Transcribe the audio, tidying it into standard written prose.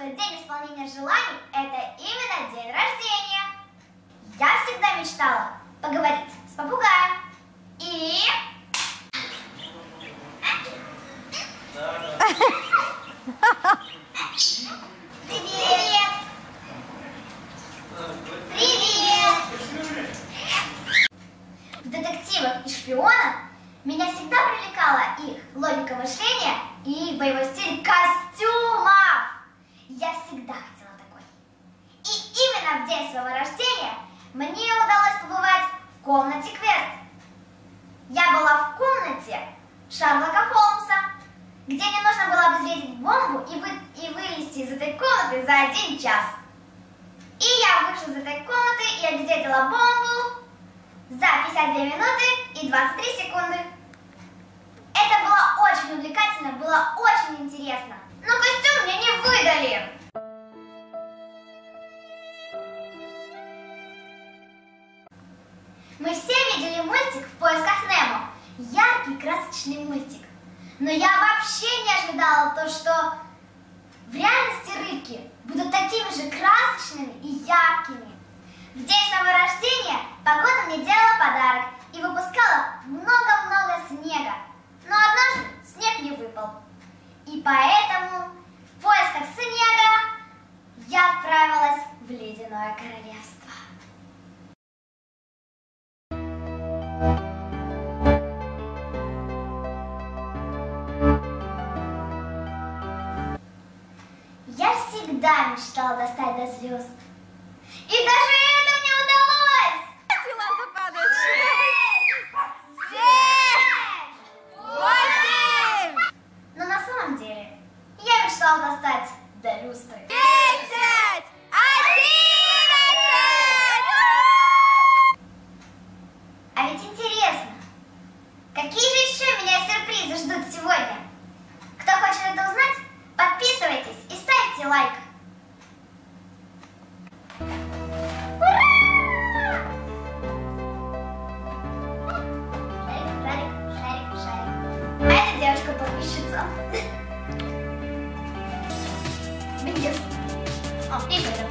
что день исполнения желаний – это именно день рождения. Я всегда мечтала поговорить с попугаем. И... Привет! Привет! В детективах и шпионах меня всегда привлекала их логика мышления и их боевой стиль костюмов. Я всегда хотела такой. И именно в день своего рождения мне удалось побывать в комнате квест. Я была в комнате Шерлока Холмса, где мне нужно было обезвредить бомбу и вылезти из этой комнаты за 1 час. И я вышла из этой комнаты и обезвредила бомбу за 52 минуты и 23 секунды. Это было очень увлекательно, было очень интересно. Но костюм мне не выдали. Мы все видели мультик «В поисках Немо». Яркий, красочный мультик. Но я вообще не ожидала то, что в реальности рыбки будут такими же красочными и яркими. В день своего рождения погода мне делала подарок и выпускала много-много снега. Но однажды снег не выпал. И поэтому в поисках снега я отправилась в Ледяное Королевство. Я всегда мечтала достать до звезд. И даже это мне удалось! Ладно, падает. 6, 8. Но на самом деле я мечтала достать до люстры. 10, 11. А ведь интересно, какие же еще меня сюрпризы ждут сегодня? Кто хочет это узнать, подписывайтесь и ставьте лайк. Ура! Шарик, шарик, шарик, шарик. А эта девушка-подписчица. О, и